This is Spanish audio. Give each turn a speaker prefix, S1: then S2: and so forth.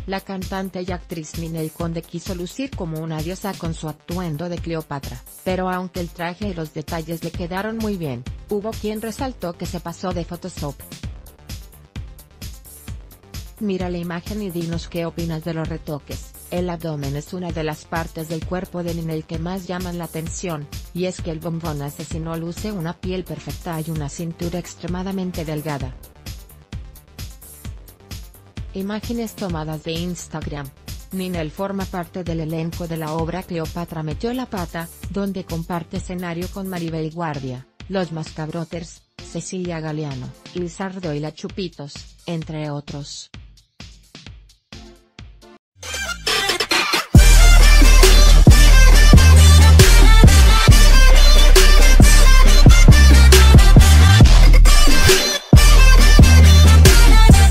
S1: La cantante y actriz Ninel Conde quiso lucir como una diosa con su atuendo de Cleopatra, pero aunque el traje y los detalles le quedaron muy bien, hubo quien resaltó que se pasó de Photoshop. Mira la imagen y dinos qué opinas de los retoques. El abdomen es una de las partes del cuerpo de Ninel que más llaman la atención, y es que el bombón asesino luce una piel perfecta y una cintura extremadamente delgada. Imágenes tomadas de Instagram. Ninel forma parte del elenco de la obra Cleopatra metió la pata, donde comparte escenario con Maribel Guardia, Los Mascabroters, Cecilia Galeano, Lizardo y la Chupitos, entre otros.